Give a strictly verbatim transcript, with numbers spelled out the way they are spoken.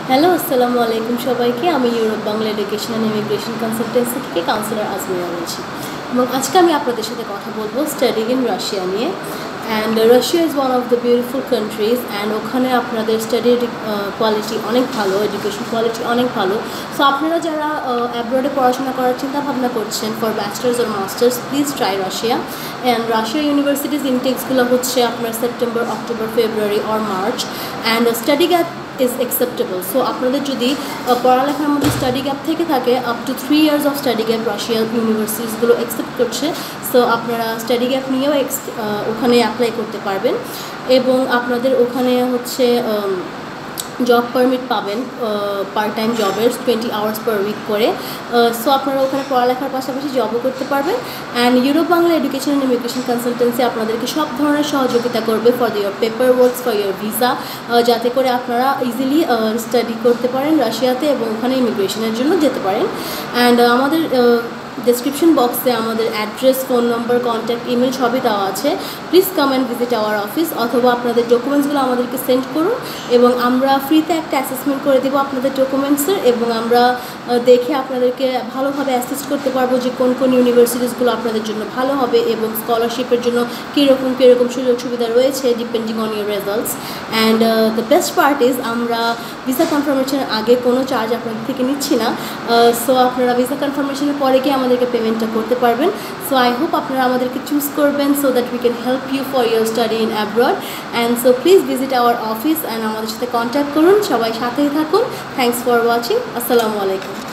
Hello, আসসালামু আলাইকুম সবাইকে। আমি Europe Bangla education and immigration consultancy থেকে কাউন্সিলর আজমিরা বলছি এবং আজকে আমি আপনাদের সাথে কথা বলবো স্টাডিং ইন রাশিয়া নিয়ে। And Russia is one of the beautiful countries and ওখানে আপনাদের স্টাডির কোয়ালিটি অনেক ভালো, এডুকেশন কোয়ালিটি অনেক ভালো। সো আপনারা যারা অ্যাব্রডে পড়াশোনা করার চিন্তা ভাবনা করছেন ফর ব্যাচলার্স আর masters, please try Russia. And Russia universities ইনটেক্সগুলো হচ্ছে আপনার September, October, February or March. And study gap is acceptable. So আপনাদের যদি পড়ালেখার মধ্যে স্টাডি গ্যাপ থেকে থাকে, up to three years of study gap রাশিয়ার ইউনিভার্সিটিসগুলো অ্যাকসেপ্ট করছে। সো আপনারা স্টাডি গ্যাপ নিয়েও ওখানে অ্যাপ্লাই করতে পারবেন এবং আপনাদের ওখানে হচ্ছে জব পারমিট পাবেন, পার্ট টাইম জবের টোয়েন্টি আওয়ার্স পার উইক করে। সো আপনারা ওখানে পড়ালেখার পাশাপাশি জবও করতে পারবেন। And Europe Bangla education and immigration consultancy আপনাদেরকে সব ধরনের সহযোগিতা করবে for your paper works, for your visa, যাতে করে আপনারা ইজিলি স্টাডি করতে পারেন রাশিয়াতে এবং ওখানে ইমিগ্রেশনের জন্য যেতে পারেন। অ্যান্ড আমাদের ডেসক্রিপশন বক্সে আমাদের address, phone number, contact, email সবই দেওয়া আছে। Please come and visit our office, অথবা আপনাদের ডকুমেন্টসগুলো আমাদেরকে সেন্ড করুন এবং আমরা ফ্রিতে একটা অ্যাসেসমেন্ট করে দেবো আপনাদের ডকুমেন্টসের, এবং আমরা দেখে আপনাদেরকে ভালোভাবে অ্যাসিস্ট করতে পারবো যে কোন কোন ইউনিভার্সিটিসগুলো আপনাদের জন্য ভালো হবে এবং স্কলারশিপের জন্য কীরকম কীরকম সুযোগ সুবিধা রয়েছে depending on your results. And the best part is আমরা ভিসা কনফার্মেশনের আগে কোনো চার্জ আপনাদের থেকে নিচ্ছি না। সো আপনারা ভিসা কনফার্মেশনের পরে গিয়ে আমাদেরকে পেমেন্টটা করতে পারবেন। সো আই হোপ আপনারা আমাদেরকে চুজ করবেন so that we can help you for your study in abroad. And so please visit our office and আমাদের সাথে কন্ট্যাক্ট করুন। সবাই সাথেই থাকুন। Thanks for watching. আসসালামু আলাইকুম।